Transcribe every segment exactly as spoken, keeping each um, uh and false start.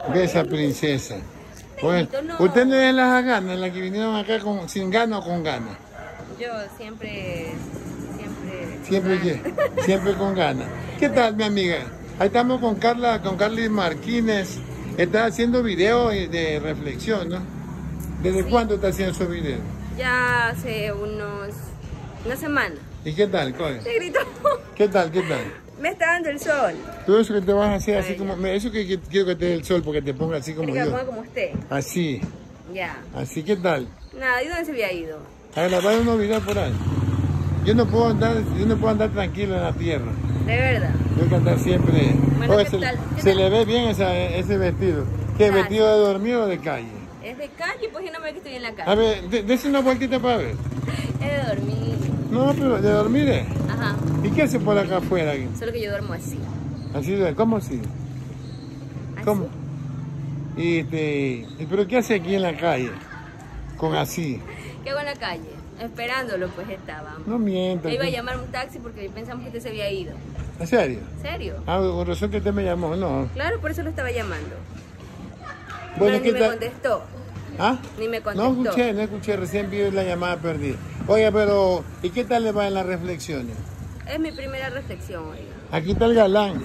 Ve esa princesa. Bueno, ¿usted no es las ganas, las que vinieron acá con, sin ganas o con ganas? Yo siempre, siempre... Siempre, que, siempre con ganas. ¿Qué tal, mi amiga? Ahí estamos con Carla, con Carly Martínez. Está haciendo videos de reflexión, ¿no? ¿Desde sí. cuándo está haciendo esos videos? Ya hace unos... una semana. ¿Y qué tal, Coy? Te gritó. ¿Qué tal, qué tal? Me está dando el sol. Todo eso que te vas a hacer así como... Eso que, que quiero que te dé el sol porque te ponga así como yo. Que me ponga como usted. Así. Ya. Así, ¿qué tal? Nada, ¿y dónde se había ido? A grabar unos videos por ahí. Yo no puedo andar, yo no puedo andar tranquilo en la tierra. ¿De verdad? Tengo que andar siempre... Bueno, Oye, ¿qué se, tal? ¿Qué se tal? le ve bien esa, ese vestido. ¿Qué, Gracias. Vestido de dormir o de calle? Es de calle, pues yo no me ve que estoy en la calle. A ver, dése una vueltita para ver. Es de dormir. No, pero de dormir es. Ajá. ¿Y qué hace por acá afuera? Aquí? Solo que yo duermo así. Así de, ¿cómo así? ¿Así? ¿Cómo? Y este, ¿pero qué hace aquí en la calle? Con así. ¿Qué hago en la calle? Esperándolo, pues estaba. No mientas. Le iba a llamar un taxi porque pensamos que usted se había ido. ¿En serio? ¿Serio? Ah, por razón que usted me llamó, no. Claro, por eso lo estaba llamando. Bueno, Pero ¿qué ni me tal? contestó. ¿Ah? Ni me contestó. No escuché, no escuché, recién vi la llamada perdida. Oiga, pero ¿y qué tal le va en las reflexiones? Es mi primera reflexión, oiga. Aquí está el galán.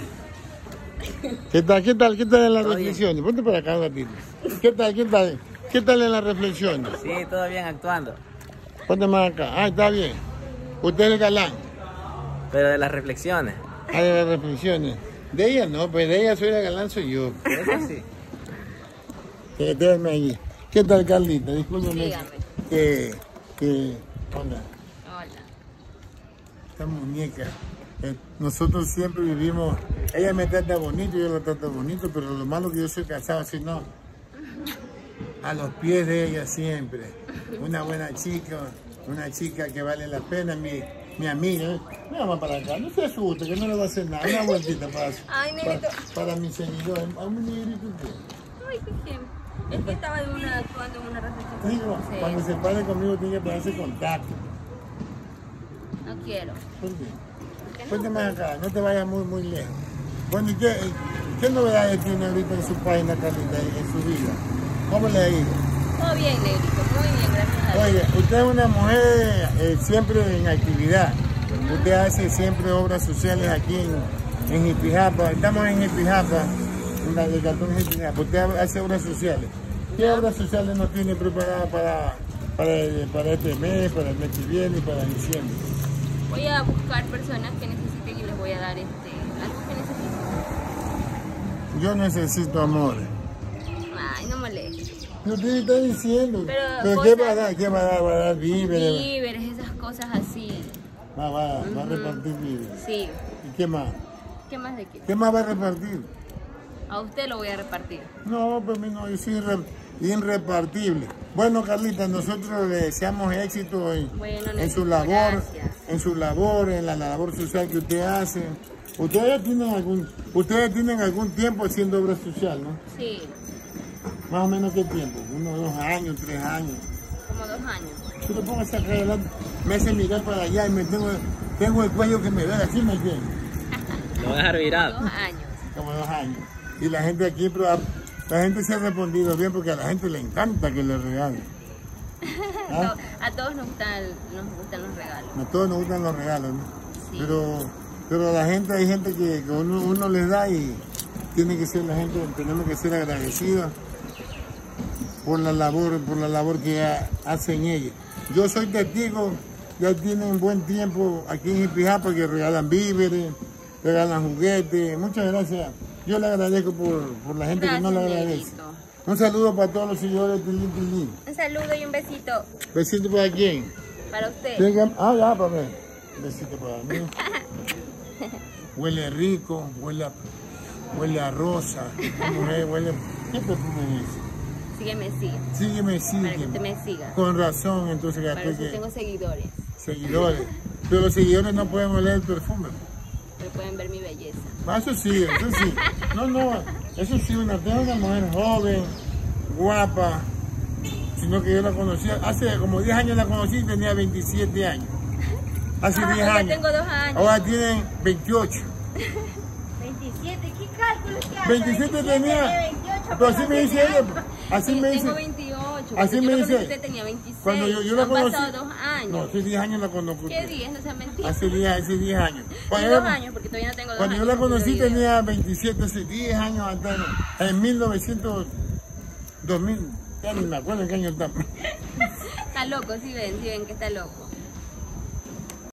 ¿Qué tal, qué tal, qué tal en las Todo reflexiones? bien. Ponte por acá un ratito. ¿Qué tal, qué tal? ¿Qué tal en las reflexiones? Sí, todo bien actuando. Ponte más acá. Ah, está bien. Usted es el galán. Pero de las reflexiones. Ah, de las reflexiones. De ella no, pues de ella soy el galán, soy yo. Eso sí. Eh, déjame allí. ¿Qué tal, Carlita? Discúlpeme. Dígame. Que, que, hola. Hola. Esta muñeca. Eh, nosotros siempre vivimos, ella me trata bonito, yo la trato bonito, pero lo malo que yo soy casado, si no, a los pies de ella siempre. Una buena chica, una chica que vale la pena, mi, mi amiga. ¿Eh? Vamos para acá, no se asuste, que no le va a hacer nada. Una vueltita para, Ay, negrito. para, para mis seguidores. A un negrito que... Ay, qué Es que estaba de una, actuando en una reflexión. Digo, Sí. cuando se pare conmigo tiene que ponerse contacto. No quiero. ¿Por qué? ¿Por qué no? Cuéntame acá, no te vayas muy, muy lejos. Bueno, ¿y qué, qué novedades tiene ahorita en su página, Carlita, en su vida? ¿Cómo le ha ido? Todo bien, negrito. Muy bien, gracias a Dios. Oye, usted es una mujer eh, siempre en actividad. Usted hace siempre obras sociales aquí en, en Jipijapa. Estamos en Jipijapa, en la del cartón Jipijapa. Usted hace obras sociales. ¿Qué obras sociales nos tiene preparadas para, para, para este mes, para el mes que viene y para diciembre? Voy a buscar personas que necesiten y les voy a dar este algo que necesiten. Yo necesito amor. Ay, no molestes. Yo te está diciendo. Pero ¿Pero qué cosas- va a dar? ¿Qué va a dar? ¿Va a dar víveres? Víveres, esas cosas así. Va, va, va a Ujú. repartir víveres. Sí. ¿Y qué más? ¿Qué más de qué? ¿Qué más va a repartir? A usted lo voy a repartir. No, pues mí no, yo soy irre- irrepartible. Bueno, Carlita, nosotros le deseamos éxito en, Bueno, en su Nelson, labor, gracias. en su labor, en la labor social que usted hace. Ustedes tienen algún, ustedes tienen algún tiempo haciendo obra social, ¿no? Sí, Más o menos qué tiempo, unos dos años, tres años. como dos años. Tú te pongas acá adelante, me hace mirar para allá y me tengo, tengo el cuello que me ve, así me entiendes. Lo voy a dejar Dos virado. años. Como dos años. Y la gente aquí, pero a- la gente se ha respondido bien porque a la gente le encanta que le regalen. ¿Ah? No, a todos nos gustan, nos gustan los regalos. A todos nos gustan los regalos, ¿no? Sí. Pero, pero la gente, hay gente que, que uno, uno les da y tiene que ser la gente, tenemos que ser agradecidos por la labor, por la labor que ha- hacen ellos. Yo soy testigo, ya tienen buen tiempo aquí en Jipijapa que regalan víveres, regalan juguetes. Muchas gracias. Yo le agradezco por, por la gente que no le Gracias, agradece. negrito. Un saludo para todos los seguidores de Tilín Tilín. Un saludo y un besito Besito para quién. para usted. Tenga- ah, ya, para mí. Besito para mí. Huele rico, huele a, huele a rosa. La mujer huele... ¿Qué perfume es? Sígueme, sigue. Sígueme, Para que usted sígueme. me siga. Con razón, entonces Para gasté eso que... tengo seguidores. Seguidores. Pero los seguidores no pueden oler el perfume. Pero pueden ver mi belleza. Ah, eso sí, eso sí. No, no, eso sí, una, tengo una mujer joven, guapa, sino que yo la conocía, hace como diez años la conocí y tenía veintisiete años. Hace Ah, diez yo años. tengo dos años. Ahora tienen veintiocho. veintisiete. veintisiete, ¿qué cálculo que hace? veintisiete tenía. veintiocho, Pero así me dice ella. Así Sí, me tengo dice. veintiocho. Así Cuando me yo la dice. conocí, usted tenía veintiséis. Cuando yo, yo la Han conocí. pasado dos años. No, hace diez años la conozco. ¿Qué diez? No sean mentiras. Hace diez, hace diez años. Sí, Cuando, dos yo- años, porque todavía no tengo dos cuando yo años. la haciendo conocí video. tenía veintisiete, hace diez años atrás. ¿No? En mil novecientos, dos mil, ya ni me acuerdo en qué año estamos. Está loco, si ven, si ven que está loco.